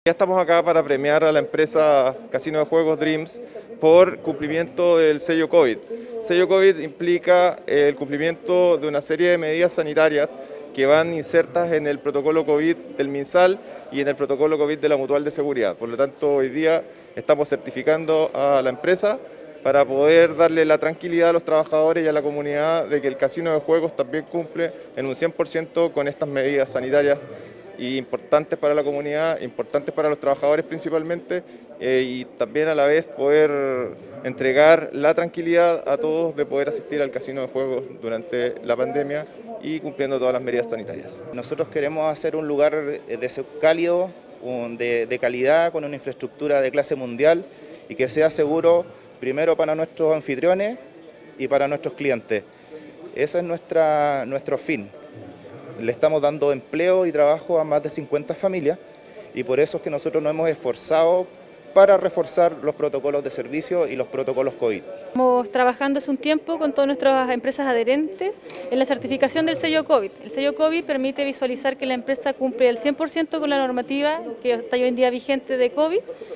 Ya estamos acá para premiar a la empresa Casino de Juegos Dreams por cumplimiento del sello COVID. Sello COVID implica el cumplimiento de una serie de medidas sanitarias que van insertas en el protocolo COVID del MinSal y en el protocolo COVID de la Mutual de Seguridad. Por lo tanto, hoy día estamos certificando a la empresa para poder darle la tranquilidad a los trabajadores y a la comunidad de que el casino de juegos también cumple en un 100% con estas medidas sanitarias y importantes para la comunidad, importantes para los trabajadores principalmente, y también a la vez poder entregar la tranquilidad a todos de poder asistir al casino de juegos durante la pandemia y cumpliendo todas las medidas sanitarias. Nosotros queremos hacer un lugar cálido, de calidad, con una infraestructura de clase mundial y que sea seguro primero para nuestros anfitriones y para nuestros clientes. Ese es nuestro fin. Le estamos dando empleo y trabajo a más de 50 familias y por eso es que nosotros nos hemos esforzado para reforzar los protocolos de servicio y los protocolos COVID. Estamos trabajando hace un tiempo con todas nuestras empresas adherentes en la certificación del sello COVID. El sello COVID permite visualizar que la empresa cumple el 100% con la normativa que está hoy en día vigente de COVID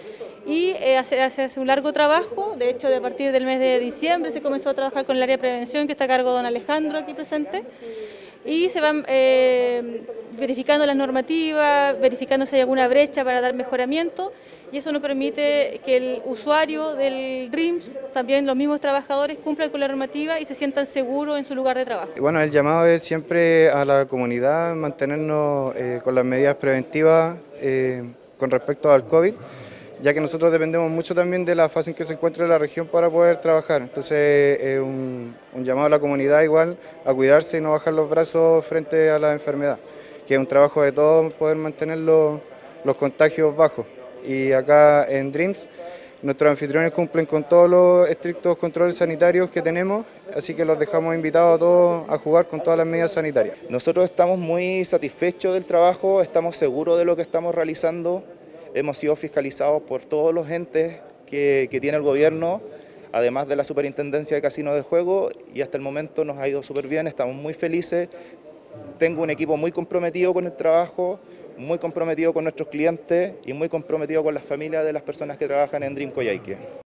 y hace un largo trabajo. De hecho, a partir del mes de diciembre se comenzó a trabajar con el área de prevención que está a cargo de don Alejandro aquí presente. Y se van verificando las normativas, verificando si hay alguna brecha para dar mejoramiento, y eso nos permite que el usuario del Dreams, también los mismos trabajadores, cumplan con la normativa y se sientan seguros en su lugar de trabajo. Bueno, el llamado es siempre a la comunidad mantenernos con las medidas preventivas con respecto al COVID, ya que nosotros dependemos mucho también de la fase en que se encuentra la región para poder trabajar. Entonces, un llamado a la comunidad igual a cuidarse y no bajar los brazos frente a la enfermedad, que es un trabajo de todos poder mantener los contagios bajos. Y acá en Dreams, nuestros anfitriones cumplen con todos los estrictos controles sanitarios que tenemos, así que los dejamos invitados a todos a jugar con todas las medidas sanitarias. Nosotros estamos muy satisfechos del trabajo, estamos seguros de lo que estamos realizando. Hemos sido fiscalizados por todos los entes que tiene el gobierno, además de la Superintendencia de Casinos de Juego, y hasta el momento nos ha ido súper bien, estamos muy felices. Tengo un equipo muy comprometido con el trabajo, muy comprometido con nuestros clientes y muy comprometido con las familias de las personas que trabajan en Dream Coyhaique.